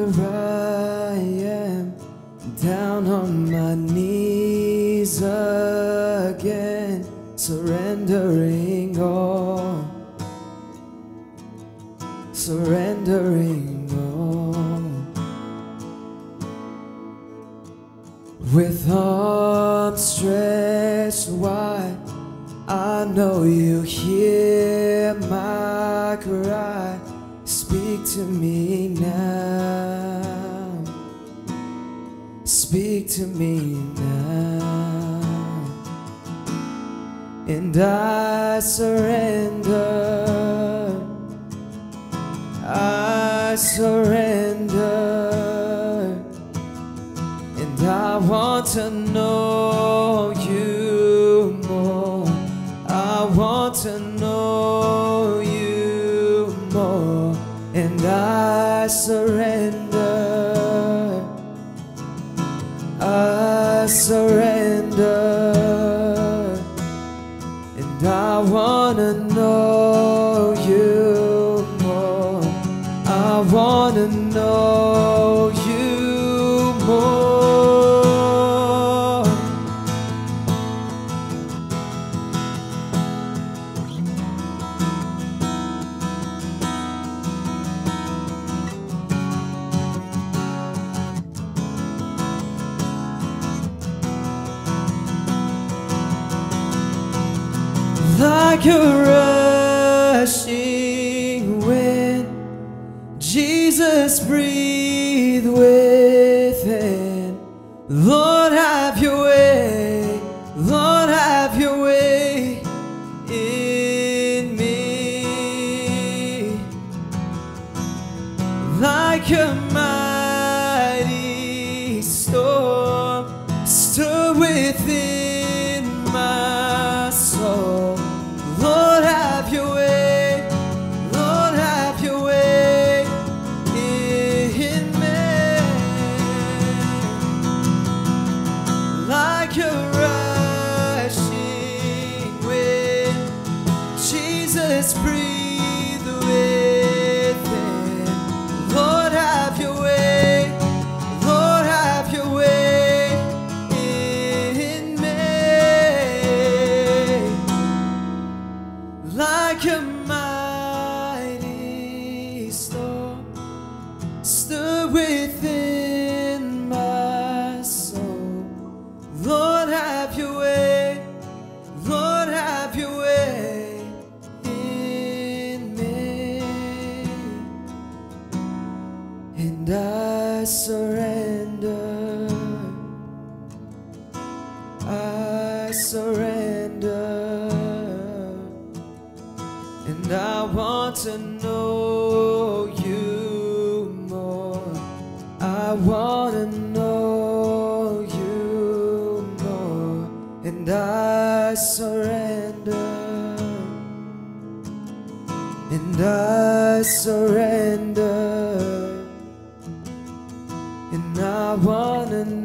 I am, down on my knees again, surrendering all, surrendering all. With arms stretched wide, I know you hear my cry. Speak to me now, speak to me now. And I surrender, I surrender. And I want to know you more, I want to know you more. And I surrender, I surrender. And I wanna know you more, I wanna know you more. Like a rushing wind, Jesus, breathe within. Lord, have your way, Lord, have your way in me. Like a mighty storm, stir within my soul. Lord, have your way, Lord, have your way in me. Like a rushing wind, Jesus, breathe within. Lord, have your way, Lord, have your way in me. Like a mighty storm, stir within my soul. Lord, have your way, Lord, have your way in me. And I surrender, I surrender. And I want to know you more, I want to know you more. And I surrender, and I surrender. And I want to